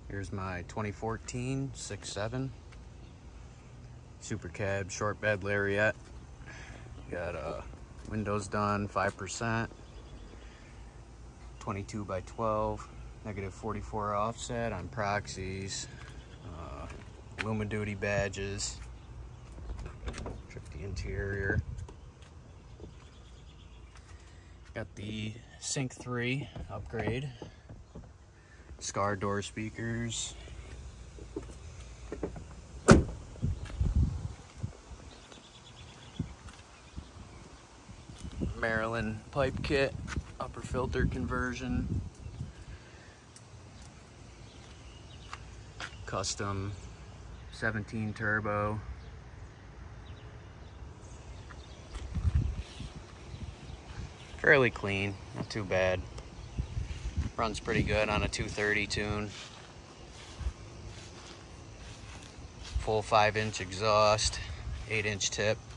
Here's my 2014 6.7 Super Cab short bed Lariat. Got windows done, 5%, 22 by 12, -44 offset on proxies, Lumaduty badges. Check the interior. Got the Sync 3 upgrade. Scar door speakers. Maryland pipe kit, upper filter conversion. Custom 17 turbo. Fairly clean, not too bad. Runs pretty good on a 230 tune. Full 5-inch exhaust, 8-inch tip.